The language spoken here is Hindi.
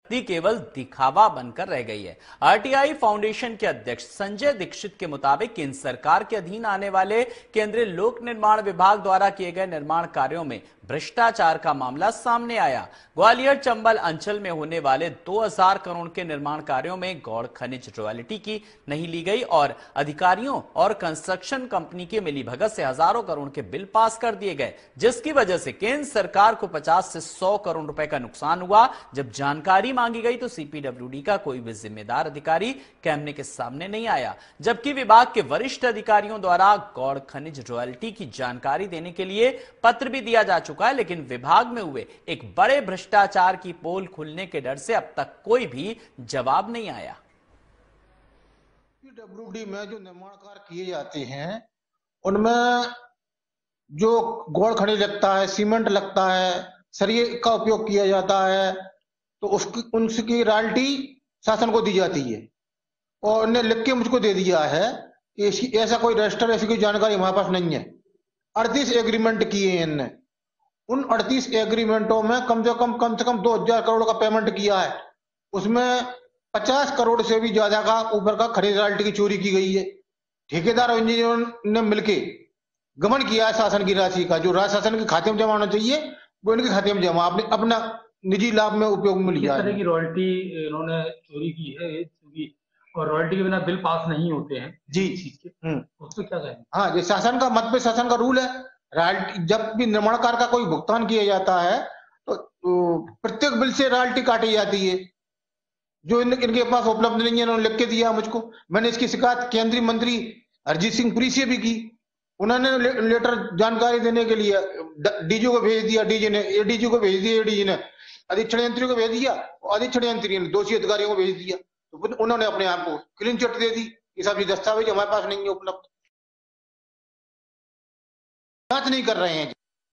दी केवल दिखावा बनकर रह गई है। आरटीआई फाउंडेशन के अध्यक्ष संजय दीक्षित के मुताबिक केंद्र सरकार के अधीन आने वाले केंद्रीय लोक निर्माण विभाग द्वारा किए गए निर्माण कार्यों में भ्रष्टाचार का मामला सामने आया। ग्वालियर चंबल अंचल में होने वाले 2000 करोड़ के निर्माण कार्यों में गौड़ खनिज रॉयल्टी की नहीं ली गई और अधिकारियों और कंस्ट्रक्शन कंपनी की मिलीभगत से हजारों करोड़ के बिल पास कर दिए गए, जिसकी वजह से केंद्र सरकार को 50 से 100 करोड़ रुपए का नुकसान हुआ। जब जानकारी मांगी गई तो सीपीडब्ल्यूडी का कोई भी जिम्मेदार अधिकारी कैमरे के सामने नहीं आया, जबकि विभाग के वरिष्ठ अधिकारियों द्वारा गौड़ खनिज रॉयल्टी की जानकारी देने के लिए पत्र भी दिया जा चुका है, लेकिन विभाग में हुए एक बड़े भ्रष्टाचार की पोल खुलने के डर से अब तक कोई भी जवाब नहीं आया। पीडब्ल्यूडी में जो निर्माण कार्य किए जाते हैं उनमें जो गौड़ खनिज लगता है, सीमेंट लगता है, सरिये का उपयोग किया जाता है, तो उसकी रॉयल्टी शासन को दी जाती है। और उन्हें लिख के मुझको दे दिया है कि ऐसा कोई रजिस्टर, ऐसी कोई जानकारी हमारे पास नहीं है। 38 एग्रीमेंट किए हैं इनने। उन 38 एग्रीमेंटों में कम से कम 2000 करोड़ का पेमेंट किया है। उसमें 50 करोड़ से भी ज्यादा का ऊपर का खनिज रॉयल्टी की चोरी की गई है। ठेकेदार और इंजीनियर ने मिलकर गबन किया है शासन की राशि का। जो राशि शासन के खाते में जमा होना चाहिए वो इनके खाते में जमा, आपने अपना निजी लाभ में उपयोग में लिया। किस तरह की रॉयल्टी इन्होंने चोरी की है और रॉयल्टी के बिना बिल पास नहीं होते हैं जी। उसमें क्या कहें? हाँ, ये शासन का मत पे शासन का रूल है। रॉयल्टी जब भी निर्माण कार्य का कोई भुगतान किया जाता है तो प्रत्येक बिल से रॉयल्टी काटी जाती है। जो इनके पास उपलब्ध नहीं है, इन्होंने लिख के दिया मुझको। मैंने इसकी शिकायत केंद्रीय मंत्री हरजीत सिंह पुरी से भी की। उन्होंने लेटर जानकारी देने के लिए डीजी को भेज दिया, डीजी ने एडीजी को भेज दिया, एडीजी ने अधीक्षण यंत्री को भेज दिया और अधीक्षण यंत्री ने दोषी अधिकारियों को भेज दिया। तो उन्होंने अपने आप को क्लीन चिट दे दी। ये सब दस्तावेज हमारे पास नहीं है उपलब्ध, जांच नहीं कर रहे हैं।